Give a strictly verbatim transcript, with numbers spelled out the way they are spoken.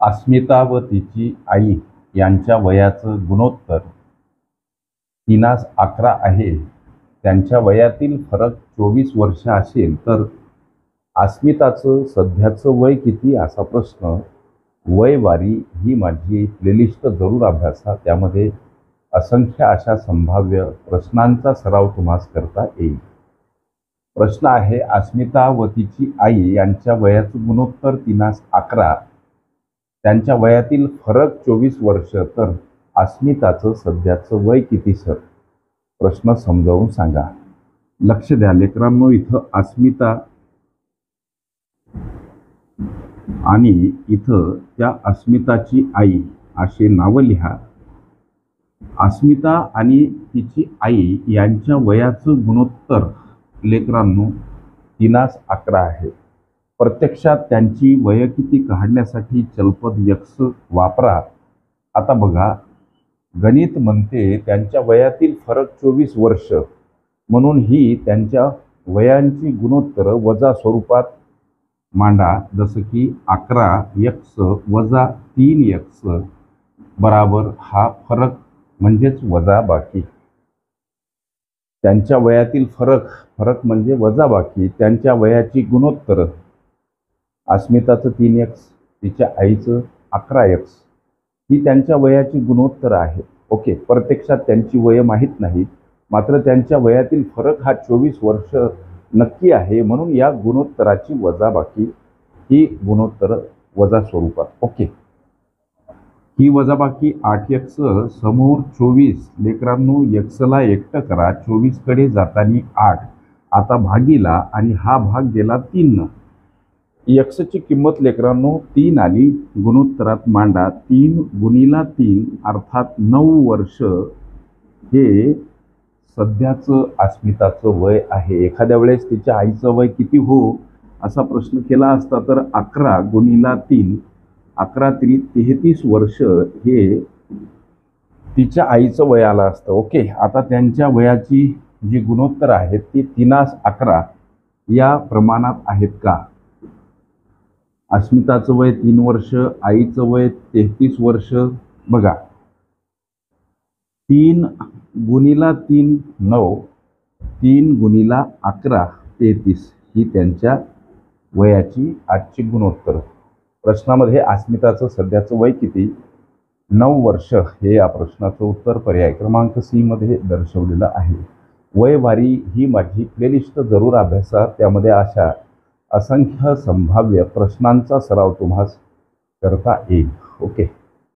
अस्मिता व तिची आई यांच्या वयाचं गुणोत्तर तिनास अकरा आहे. त्यांच्या वयातील फरक चोवीस वर्ष असेल तर अस्मिताचं सध्याचं वय किती असा प्रश्न. वयवारी ही माझी प्लेलिस्ट जरूर अभ्यासा. त्यामध्ये असंख्य अशा संभाव्य प्रश्नांचा सराव तुम्हास करता येईल. प्रश्न आहे, अस्मिता व तिची आई यांच्या वयाचं गुणोत्तर तिनास अकरा. त्यांच्या वयातील फरक चोवीस वर्ष तर अस्मिताचं सध्याचं वय किती सर? प्रश्न समजावून सांगा. लक्ष द्या लेकरांनो, इथं अस्मिता आणि इथं त्या अस्मिताची आई असे नावं लिहा. अस्मिता आणि तिची आई यांच्या वयाचं गुणोत्तर लेकरांनो तिनास अकरा आहे. प्रत्यक्षात त्यांची वय किती काढण्यासाठी चलपद यक्स वापरा. आता बघा, गणित म्हणते त्यांच्या वयातील फरक चोवीस वर्ष, म्हणून ही त्यांच्या वयांची गुणोत्तर वजा स्वरूपात मांडा. जसं की अकरा यक्स वजा तीन यक्स बराबर हा फरक म्हणजेच वजा बाकी. त्यांच्या वयातील फरक फरक म्हणजे वजा बाकी. त्यांच्या वयाची गुणोत्तर अस्मिताचं तीन एक्स, तिच्या आईचं अकरा एक्स ही त्यांच्या वयाची गुणोत्तर आहे. ओके, प्रत्यक्षात त्यांची वय माहीत नाही, मात्र त्यांच्या वयातील फरक हा चोवीस वर्ष नक्की आहे, म्हणून या गुणोत्तराची वजा बाकी ही गुणोत्तर वजा स्वरूपात. ओके, ही वजाबाकी आठ एक्स समोर चोवीस. लेकरांनो एक्सला एकटं करा, चोवीस कडे जातानी आठ. आता भागीला आणि हा भाग गेला तीन. एक्सची किंमत लेकरांनो तीन आली. गुणोत्तरात मांडा. तीन गुणीला तीन अर्थात नऊ वर्ष हे सध्याचं अस्मिताचं वय आहे. एखाद्या वेळेस तिच्या आईचं वय किती हो असा प्रश्न केला असता तर अकरा गुणीला तीन, अकरा तरी तेहतीस वर्ष हे तिच्या आईचं वय आलं असतं. ओके, आता त्यांच्या वयाची जी गुणोत्तर आहेत ती तिनास अकरा या प्रमाणात आहेत का? अस्मिताचं वय तीन वर्ष, आईचं वय तेहतीस वर्ष. बघा, तीन गुणीला तीन नऊ, तीन गुणीला अकरा तेहतीस ही त्यांच्या वयाची आजची गुणोत्तर. प्रश्नामध्ये अस्मिताचं सध्याचं वय किती? नऊ वर्ष हे या प्रश्नाचं उत्तर पर्याय क्रमांक सी मध्ये दर्शवलेलं आहे. वयवारी ही माझी प्लेलिस्ट जरूर अभ्यासा. त्यामध्ये अशा असंख्य संभाव्य प्रश्नांचा सराव तुम्हास करता येईल. ओके.